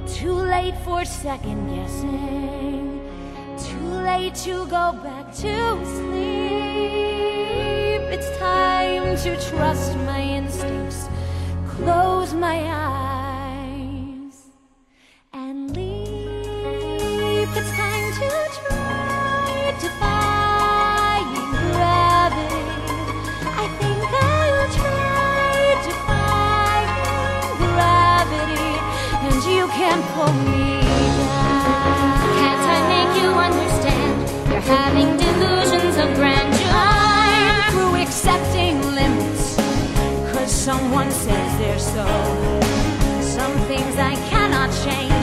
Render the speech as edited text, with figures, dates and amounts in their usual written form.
Too late for second guessing, too late to go back to sleep. It's time to trust my instincts, close my eyes and leap. It's time to try defying gravity. I think I'll try defying gravity, and you can't pull me down. Can't I make you understand? You're having delusions of grandeur. I'm through accepting limits, 'cause someone says they're so. Some things I cannot change.